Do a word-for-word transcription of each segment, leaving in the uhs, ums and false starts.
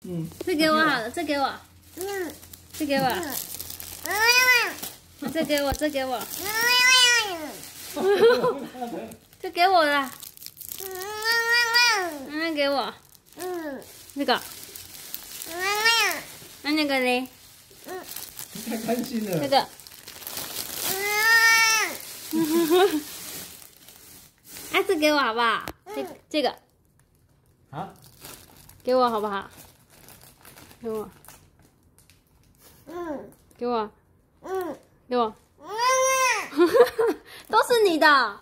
嗯， 这给我好了，这给我， 嗯， 这给我，这给我，这给我，这给我了，那给我， 嗯， 这个，那那个嘞， 太开心了。 这个，哎，这给我好不好？这这个啊， 给我好不好？给我， 嗯， 给我， 嗯， 给我，都是你的，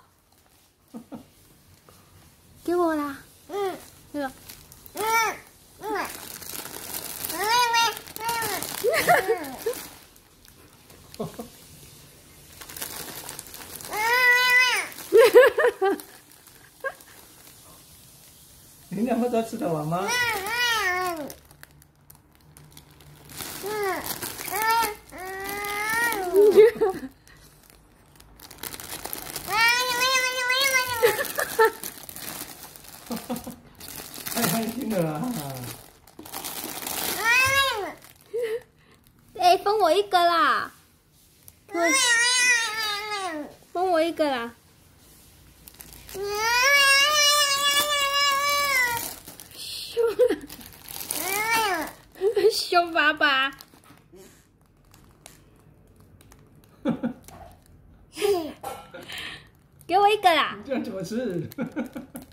给我啦， 嗯， 这个， 嗯，嗯， 你两个都吃得完吗？太开心了啊！ 哎，分我一个啦，分我一个啦，凶，凶爸爸。给我一个啦！ 这样怎么吃？